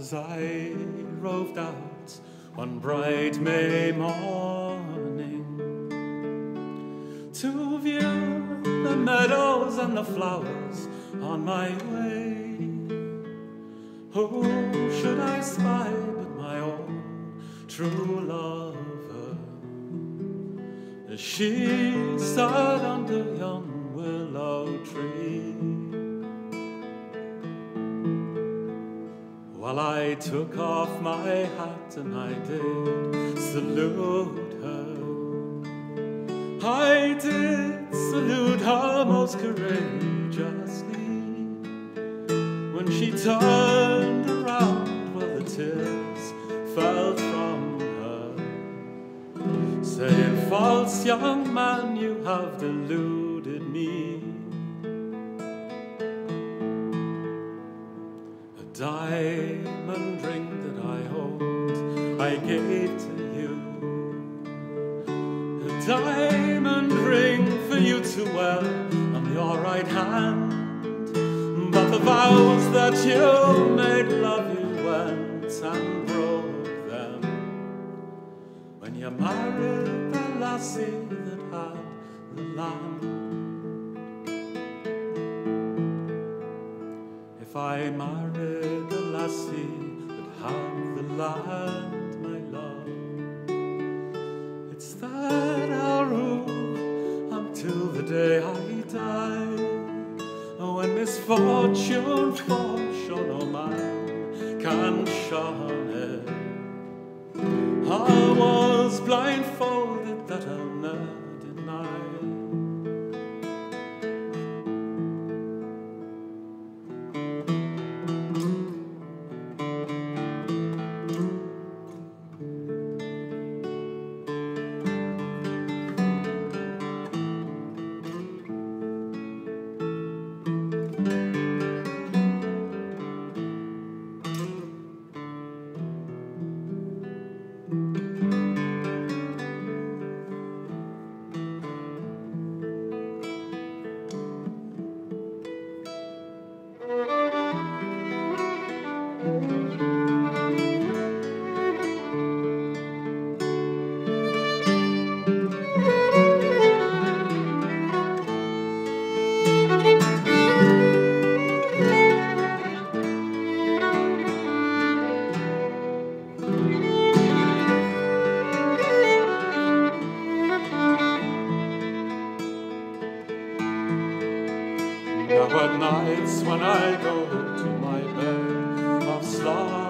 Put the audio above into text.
as I roved out one bright May morning to view the meadows and the flowers on my way. Who should I spy but my own true lover, as she sat under yon willow tree, while I took off my hat and I did salute her. I did salute her most courageously. When she turned around, well, the tears fell from her, saying, "False young man, you have deluded me. A diamond ring that I hold, I gave to you. A diamond ring for you to wear on your right hand. But the vows that you made love, you went and broke them when you married the lassie that had the land. If I married the lassie that had the land, my love, it's that I'll rue until the day I die. When misfortune falls, sure no man can shun it. I was blindfolded, that I'll never deny. Now at nights when I go to my bed of slumber,